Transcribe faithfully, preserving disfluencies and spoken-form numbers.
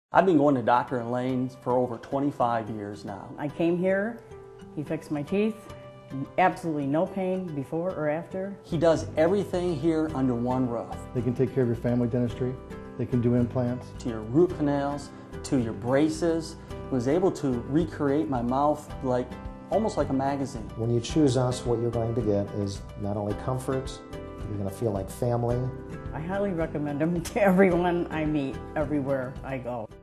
I've been going to Doctor Allain for over twenty-five years now. I came here, he fixed my teeth, absolutely no pain before or after. He does everything here under one roof. They can take care of your family dentistry, they can do implants. To your root canals, to your braces, was able to recreate my mouth like almost like a magazine. When you choose us, what you're going to get is not only comfort, you're going to feel like family. I highly recommend him to everyone I meet, everywhere I go.